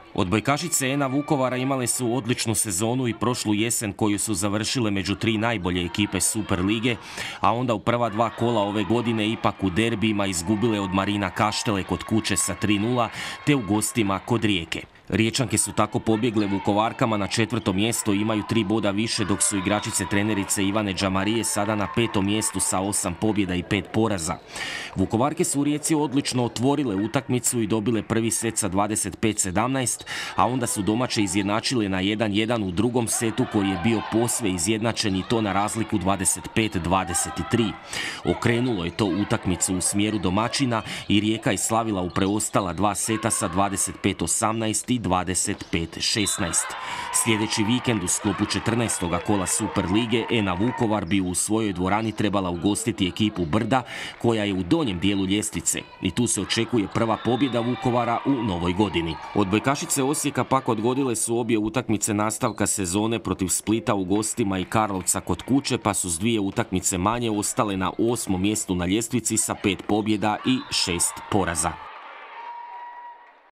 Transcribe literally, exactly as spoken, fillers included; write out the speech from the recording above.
Odbojkašice ENA Vukovara imale su odličnu sezonu i prošlu jesen koju su završile među tri najbolje ekipe Super lige, a onda u prva dva kola ove godine ipak u derbijima izgubile od Marina Kaštele kod kuće sa tri nula te u gostima kod Rijeke. Riječanke su tako pobjegle Vukovarkama na četvrto mjesto i imaju tri boda više, dok su igračice trenerice Ivane Džamarije sada na petom mjestu sa osam pobjeda i pet poraza. Vukovarke su u Rijeci odlično otvorile utakmicu i dobile prvi set sa dvadeset pet sedamnaest, a onda su domaće izjednačile na jedan jedan u drugom setu koji je bio posve izjednačen i to na razliku dvadeset pet dvadeset tri. Okrenulo je to utakmicu u smjeru domaćina i Rijeka je slavila u preostala dva seta sa dvadeset pet osamnaest i dvadeset pet šesnaest. Sljedeći vikend u sklopu četrnaestog kola Super lige ENA Vukovar bi u svojoj dvorani trebala ugostiti ekipu Brda koja je u donjem dijelu ljestvice i tu se očekuje prva pobjeda Vukovara u novoj godini. Odbojkašice Osijeka pak odgodile su obje utakmice nastavka sezone protiv Splita u gostima i Karlovca kod kuće, pa su s dvije utakmice manje ostale na osmom mjestu na ljestvici sa pet pobjeda i šest poraza.